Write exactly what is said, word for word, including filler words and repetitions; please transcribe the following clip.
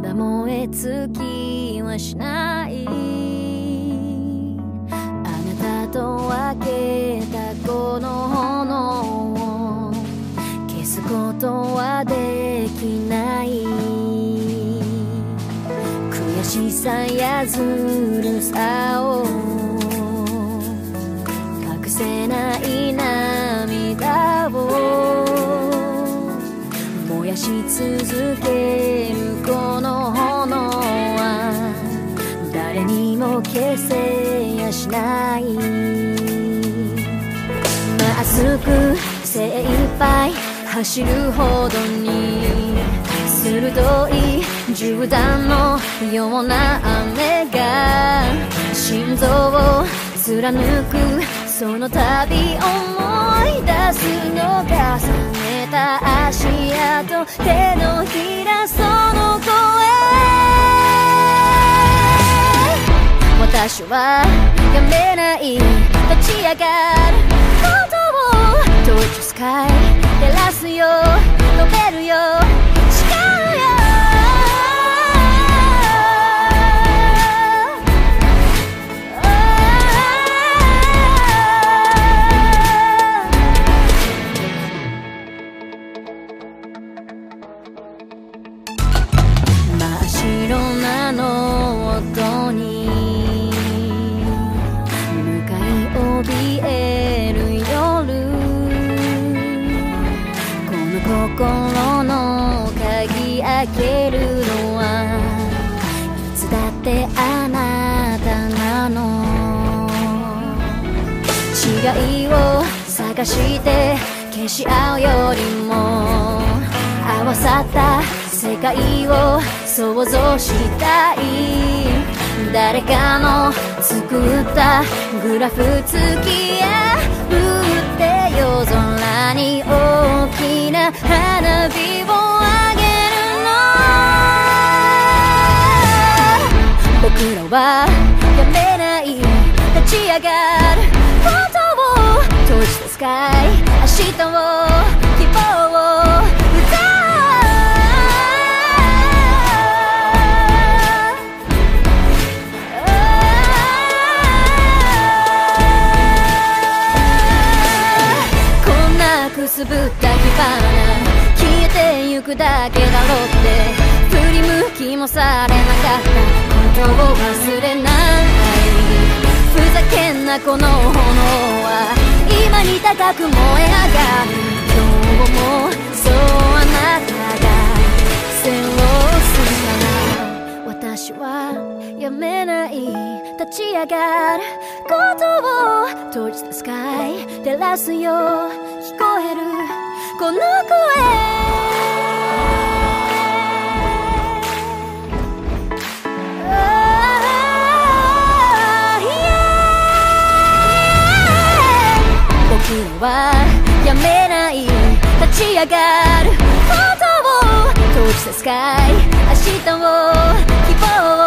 だ燃え尽きはしない。あなたと分けたこの炎を消すことはできない。悔しさやずるさを隠せない涙を燃やし続けるこの炎は誰にも消せやしない。まっすぐ精一杯走るほどに鋭い銃弾のような雨が心臓を貫く。その度思い出すのが冷めた足跡、手のひらその声。私はやめない、立ち上がることをトーチスカイ照らすよ、飛べるよ、誓うよ。真っ白なの音に向かい怯える夜、この心の鍵開けるのはいつだってあなたなの。違いを探して消し合うよりも合わさった世界を想像したい。誰かの作ったグラフ付き破って夜空に大きな花火をあげるの。僕らはやめない、立ち上がることを閉じたスカイ、明日を希望を歌う。くすぶった火花消えてゆくだけだろうって振り向きもされなかったことを忘れない。ふざけんなこの炎は今に高く燃え上がる。今日もそうあなたが背を押すなら私はやめない、立ち上がることを閉じたスカイ照らすよ、聞こえるこの声。僕らはやめない、立ち上がることを閉じたスカイ、明日を希望を